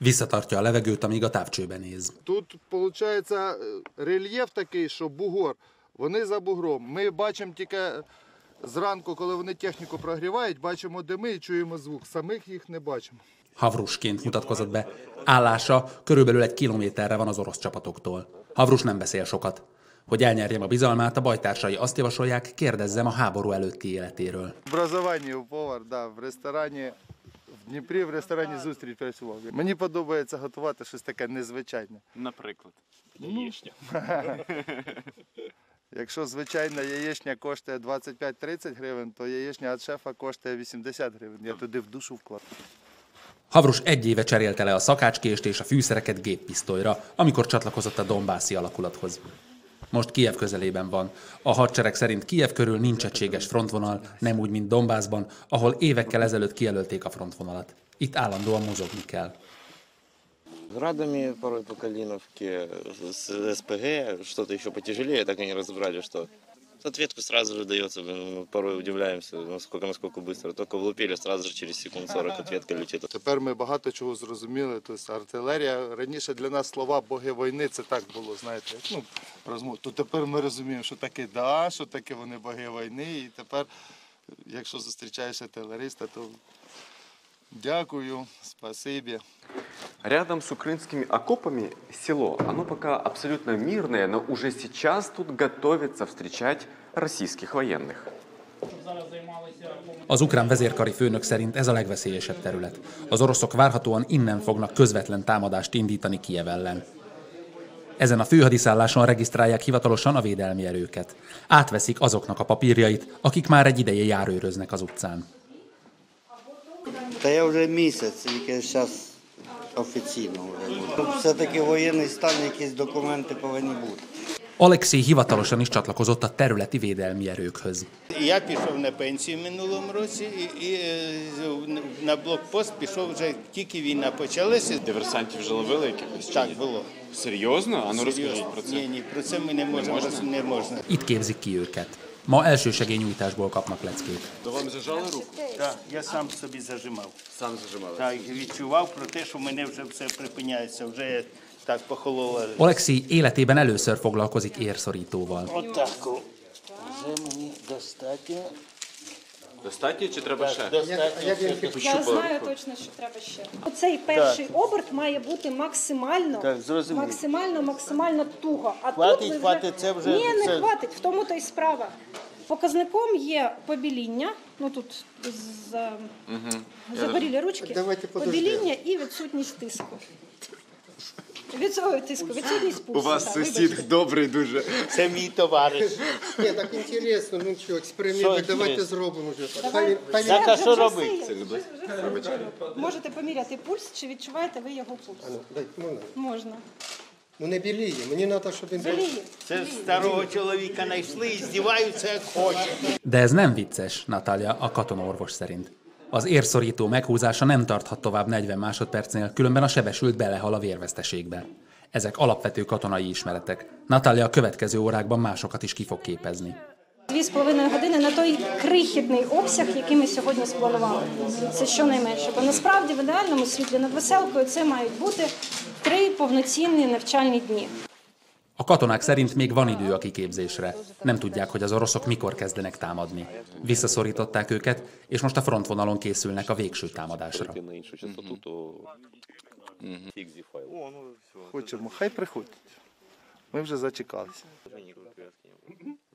Visszatartja a levegőt, amíg a távcsőbe néz. Тут, виходить, рельєф такий, що бугор, вони за бугром. Ми бачимо тільки зранку, коли вони техніку прогрівають, бачимо дими і чуємо звук. Самих їх не бачимо. Havrusként mutatkozott be. Állása körülbelül 1 kilométerre van az orosz csapatoktól. Havrus nem beszél sokat. Hogy elnyerjem a bizalmát, a bajtársai azt javasolják, kérdezzem a háború előtti életéről. Образування у повар, да, в ресторані, в Дніпрі в ресторані зустріч працював. Мені подобається готувати щось таке незвичайне. Наприклад, яєчня. Якщо звичайна яєчня коштує 25-30 гривень, то яєчня від шефа коштує 80 гривень. Я туди в душу вкладу. Havrus 1 éve cserélte le a szakácskést és a fűszereket géppisztolyra, amikor csatlakozott a donbászi alakulathoz. Most Kijev közelében van. A hadsereg szerint Kijev körül nincs egységes frontvonal, nem úgy, mint Donbászban, ahol évekkel ezelőtt kijelölték a frontvonalat. Itt állandóan mozogni kell. Градами порой по Калиновке, с СПГ, что-то еще потяжелее, так и не разобрали, что ответку сразу же дается, мы порой удивляемся, насколько быстро. Только влупили, сразу же через секунд 40 ответка летит. Тепер ми багато чого зрозуміли. Тобто артилерія, раніше для нас слова «боги війни» це так було, знаєте, ну, розмов. То тепер ми розуміємо, що таке «да», що таке вони боги війни. І тепер, якщо зустрічаєш артилериста, то дякую, спасибі. Рядом с украинскими окопами село. Оно пока абсолютно мирное, но уже сейчас тут готовится встречать российских военных. Az ukrán vezérkari főnök szerint ez a legveszélyesebb terület. Az oroszok várhatóan innen fognak közvetlen támadást indítani Kijev ellen. Ezen a főhadiszálláson regisztrálják hivatalosan a védelmi erőket. Átveszik azoknak a papírjait, akik már egy ideje járőröznek az utcán. Та я вже місяць, тільки зараз офіційно вже буду. Все-таки воєнний стан, якісь документи повинні бути. Alexei hivatalosan is csatlakozott a területi védelmi erőkhöz. Я пішов на пенсію в минулому році і на блокпост пішов вже тільки війна почалася. Диверсантів вже ловили якихось? Так, було. Серйозно? А ну розкажіть про це. Ні, про це ми не можемо. Не можна. Itt képzik ki őket. Ma elsősegélynyújtásból kapnak leckét. То вам зажали руку? Так, я сам собі зажимав. Сам зажимали? Так, відчував про те, що в мене вже все припиняється, вже так похололо. Alexei életében először foglalkozik érszorítóval. Отако. Вже мені достатньо. Достатньо чи треба ще? Я знаю точно, що треба ще. Оцей перший оберт має бути максимально туго. А Хватить, це вже... Ні, не хватить, в тому то й справа. Показником є побіління, ну тут загорілі ручки, побіління і відсутність тиску. Відсутність пульсу. У вас сусід добрий дуже. Це мій товариш. Ні, так інтересно, ну що, експеримент, давайте зробимо вже. Так, а що робити? Можете поміряти пульс, чи відчуваєте ви його пульс? Можна. Ну не біліє, мені треба, щоб він... Біліє. Це старого чоловіка знайшли і здіваються, як хочуть. De ez nem vicces, Natalia, a katonaorvos szerint. Az érszorító meghúzása nem tarthat tovább 40 másodpercnél, különben a sebesült belehal a vérveszteségbe. Ezek alapvető katonai ismeretek. Natalia a következő órákban másokat is ki fog képezni. 2,5 години на той крихітний обсяг, який ми сьогодні спланували. Це щонайменше. Бо насправді в ідеальному світлі над Веселкою це мають бути 3 повноцінні навчальні дні. A katonák szerint még van idő a kiképzésre. Nem tudják, hogy az oroszok mikor kezdenek támadni. Visszaszorították őket, és most a frontvonalon készülnek a végső támadásra. Хочемо, хай приходять. Ми вже зачекалися.